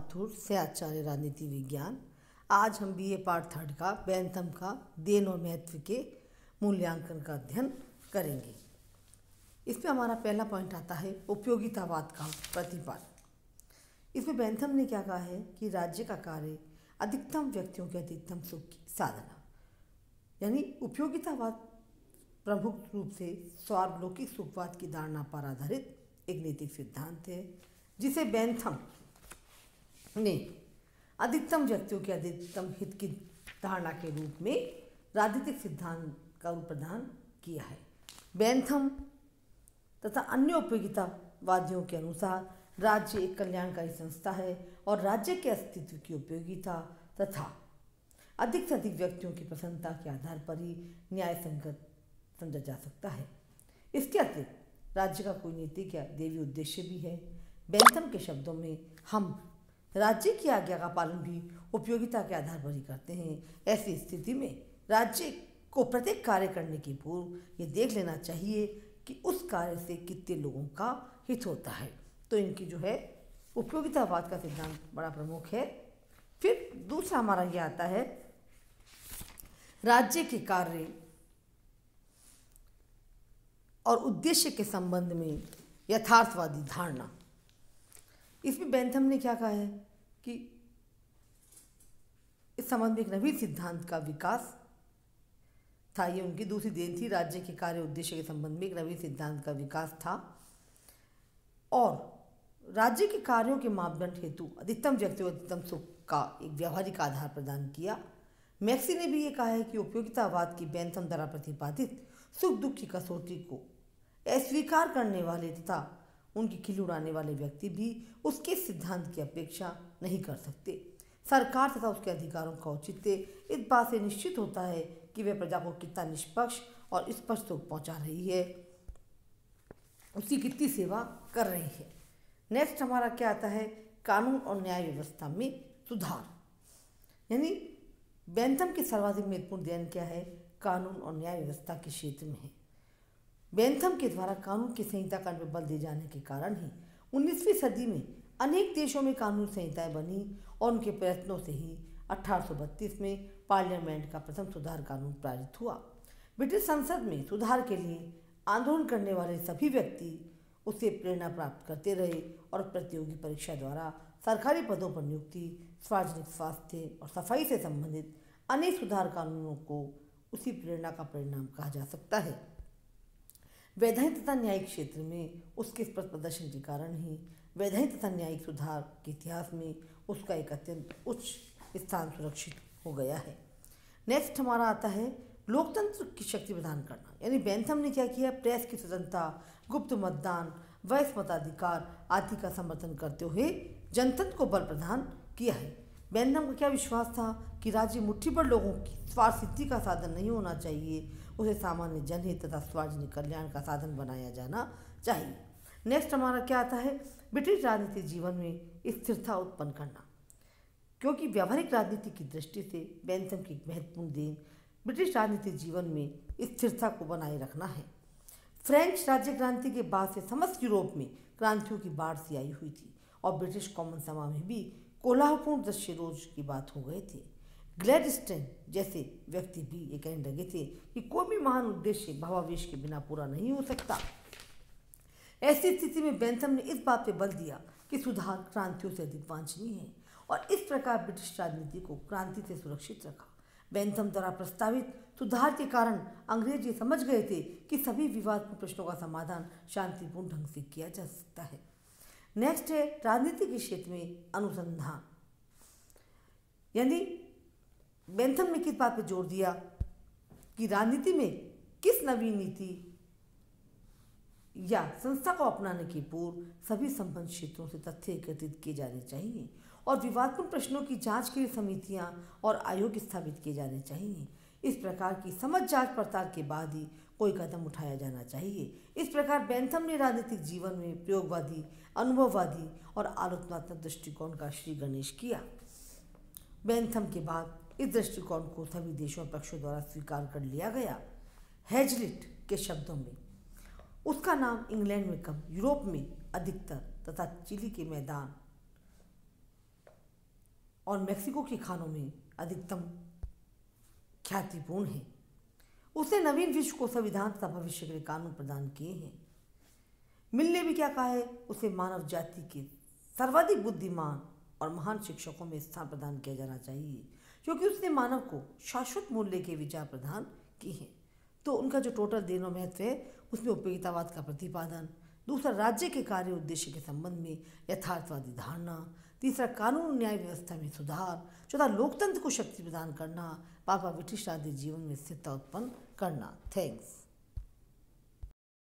माथुर से आचार्य राजनीति विज्ञान। आज हम बीए पार्ट 3 का बेंथम का देन और महत्व के मूल्यांकन का अध्ययन करेंगे। इसमें हमारा पहला पॉइंट आता है उपयोगितावाद का प्रतिपादन। इसमें बेंथम ने क्या कहा है कि राज्य का कार्य अधिकतम व्यक्तियों के अधिकतम सुख की साधना, यानी उपयोगितावाद प्रमुख रूप से सार्वलौकिक सुखवाद की धारणा पर आधारित एक नैतिक सिद्धांत है, जिसे बेंथम ने अधिकतम व्यक्तियों के अधिकतम हित की धारणा के रूप में राजनीतिक सिद्धांत का रूप प्रदान किया है। बेंथम तथा अन्य उपयोगितावादियों के अनुसार राज्य एक कल्याणकारी संस्था है और राज्य के अस्तित्व की उपयोगिता तथा अधिक से अधिक व्यक्तियों की प्रसन्नता के आधार पर ही न्याय संगत समझा जा सकता है। इसके अतिरिक्त राज्य का कोई नैतिक या देवी उद्देश्य भी है। बेंथम के शब्दों में हम राज्य की आज्ञा का पालन भी उपयोगिता के आधार पर ही करते हैं। ऐसी स्थिति में राज्य को प्रत्येक कार्य करने की पूर्व ये देख लेना चाहिए कि उस कार्य से कितने लोगों का हित होता है। तो इनकी जो है उपयोगितावाद का सिद्धांत बड़ा प्रमुख है। फिर दूसरा हमारा ये आता है राज्य के कार्य और उद्देश्य के संबंध में यथार्थवादी धारणा। इसमें बेंथम ने क्या कहा है कि इस संबंध में एक नवीन सिद्धांत का विकास था। ये उनकी दूसरी देन थी। राज्य के कार्य उद्देश्य के संबंध में एक नवीन सिद्धांत का विकास था और राज्य के कार्यों के मापदंड हेतु अधिकतम व्यक्तियों अधिकतम सुख का एक व्यवहारिक आधार प्रदान किया। मैक्सी ने भी ये कहा है कि उपयोगितावाद की बेंथम द्वारा प्रतिपादित सुख दुख की कसौटी को अस्वीकार करने वाले तथा उनकी खिल्ली उड़ाने वाले व्यक्ति भी उसके सिद्धांत की अपेक्षा नहीं कर सकते। सरकार तथा उसके अधिकारों का औचित्य इस बात से निश्चित होता है कि वे प्रजा को कितना निष्पक्ष और स्पष्ट सुख पहुंचा रही है, उसकी कितनी सेवा कर रही है। नेक्स्ट हमारा क्या आता है कानून और न्याय व्यवस्था में सुधार। यानी बेंथम की सर्वाधिक महत्वपूर्ण देन क्या है, कानून और न्याय व्यवस्था के क्षेत्र में है। बेंथम के द्वारा कानून की संहिता का बल दिए जाने के कारण ही 19वीं सदी में अनेक देशों में कानून संहिताएं बनी और उनके प्रयत्नों से ही 1832 में पार्लियामेंट का प्रथम सुधार कानून पारित हुआ। ब्रिटिश संसद में सुधार के लिए आंदोलन करने वाले सभी व्यक्ति उससे प्रेरणा प्राप्त करते रहे और प्रतियोगी परीक्षा द्वारा सरकारी पदों पर नियुक्ति, सार्वजनिक स्वास्थ्य और सफाई से संबंधित अनेक सुधार कानूनों को उसी प्रेरणा का परिणाम कहा जा सकता है। वैधानिक तथा न्यायिक क्षेत्र में उसके स्पष्ट प्रदर्शन के कारण ही वैधानिक तथा न्यायिक सुधार के इतिहास में उसका एक अत्यंत उच्च स्थान सुरक्षित हो गया है। नेक्स्ट हमारा आता है लोकतंत्र की शक्ति प्रदान करना। यानी बेंथम ने क्या किया, प्रेस की स्वतंत्रता, गुप्त मतदान, वयस्क मताधिकार आदि का समर्थन करते हुए जनतंत्र को बल प्रदान किया है। बेंथम का क्या विश्वास था कि राज्य मुट्ठी भर लोगों की स्वार्थ सिद्धि का साधन नहीं होना चाहिए, उसे सामान्य जनहित तथा सार्वजनिक कल्याण का साधन बनाया जाना चाहिए। नेक्स्ट हमारा क्या आता है ब्रिटिश राजनीतिक जीवन में स्थिरता उत्पन्न करना। क्योंकि व्यावहारिक राजनीति की दृष्टि से बेंथम की महत्वपूर्ण देन ब्रिटिश राजनीतिक जीवन में स्थिरता को बनाए रखना है। फ्रेंच राज्य क्रांति के बाद से समस्त यूरोप में क्रांतियों की बाढ़ सी आई हुई थी और ब्रिटिश कॉमन सभा में भी कोलाहलपूर्ण दृश्य रोज की बात हो गए थे। ग्लैडस्टोन जैसे व्यक्ति भी ये कहने लगे थे कि कोई भी महान उद्देश्य भावावेश के बिना पूरा नहीं हो सकता। ऐसी स्थिति में बेंथम ने इस बात पे बल दिया कि सुधार क्रांतियों से अधिक वांछनीय है और इस प्रकार ब्रिटिश राजनीति को क्रांति से सुरक्षित रखा। बेंथम द्वारा प्रस्तावित सुधार के कारण अंग्रेज ये समझ गए थे कि सभी विवादपूर्ण प्रश्नों का समाधान शांतिपूर्ण ढंग से किया जा सकता है। नेक्स्ट है राजनीति के क्षेत्र में अनुसंधान। यानी बेंथम ने किस बात पर जोर दिया कि राजनीति में किस नवीन नीति या संस्था को अपनाने के पूर्व सभी संबंध क्षेत्रों से तथ्य एकत्रित किए जाने चाहिए और विवादपूर्ण प्रश्नों की जांच के लिए समितियां और आयोग स्थापित किए जाने चाहिए। इस प्रकार की समझ जांच पड़ताल के बाद ही कोई कदम उठाया जाना चाहिए। इस प्रकार बेंथम ने राजनीतिक जीवन में प्रयोगवादी, अनुभववादी और आलोचनात्मक दृष्टिकोण का श्री गणेश किया। बेंथम के बाद इस दृष्टिकोण को सभी देशों और पक्षों द्वारा स्वीकार कर लिया गया। हेजलिट के शब्दों में उसका नाम इंग्लैंड में कम, यूरोप में अधिकतर तथा चिली के मैदान और मेक्सिको के खानों में अधिकतम ख्यातिपूर्ण है। उसने नवीन विश्व को संविधान तथा भविष्य के लिए कानून प्रदान किए हैं। मिल ने भी क्या कहा है, उसे मानव जाति के सर्वाधिक बुद्धिमान और महान शिक्षकों में स्थान प्रदान किया जाना चाहिए, क्योंकि उसने मानव को शाश्वत मूल्य के विचार प्रदान किए हैं। तो उनका जो टोटल देन और महत्व है उसमें उपयोगितावाद का प्रतिपादन, दूसरा राज्य के कार्य उद्देश्य के संबंध में यथार्थवादी धारणा, तीसरा कानून न्याय व्यवस्था में सुधार, चौथा लोकतंत्र को शक्ति प्रदान करना, पापा विशिष्ट आदि जीवन में स्थिरता उत्पन्न करना। थैंक्स।